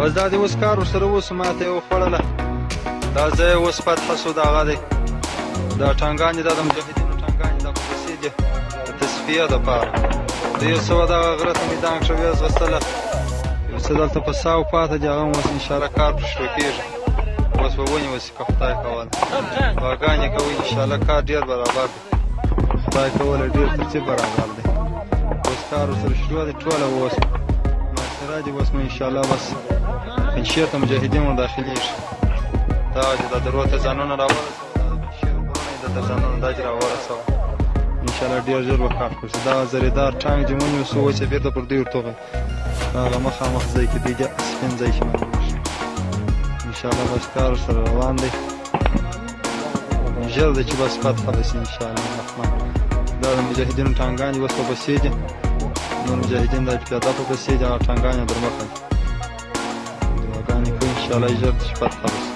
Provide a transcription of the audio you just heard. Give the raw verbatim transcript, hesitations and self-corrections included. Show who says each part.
Speaker 1: بس دا دې اوس کار ورسره وسو ما ته یې وخوړله دا ځای اوس فتحه سو د هغه دی دا ټانګان دي دا د مجاهدینو ټانګان دي دا په پسې دي د تصفیه دپاره د یو څه دغه غره ته مې دانګ شوې ځغستله یو څه دلته په ساو پاته دي هغه هم اوس انشاءالله کار پرې شروع کېږي اوس به ونیوسي که خدای کوله دعاګانې کوئ انشاءالله کار ډېر برابر دی خدای کوله ډېر ترتیب برابر دی اوس کار ورسره شروع دی ټوله اوس محاصره دي اوس مو انشاءالله بس پنجشیر ته مجاهدین ور داخلېږي دا چې دا درو ته ځانونه راورسوه دا د پنجشیر غرونه یې دلته ځانونه دا چې راورسوه انشاءالله ډېر ژر به کار پرشي دا زریدار ټانک چې ونیوسو اوس یې بېرته پر دوی ورتوغل هغه مخامخ ځای کې دی سپین ځای چې معلومېږي انشاءالله بس کار ورسره روان دی ژر دی چې بس فتحه به شي انشاءالله الرحمن دا د مجاهدینو ټانګان دي اوس په پسې دي نور مجاهدین دا چې پیاده په پسې دي هغه ټانګان یې در مخه دي دعاګانې کوي انشاءالله ژر چې فتحه به شي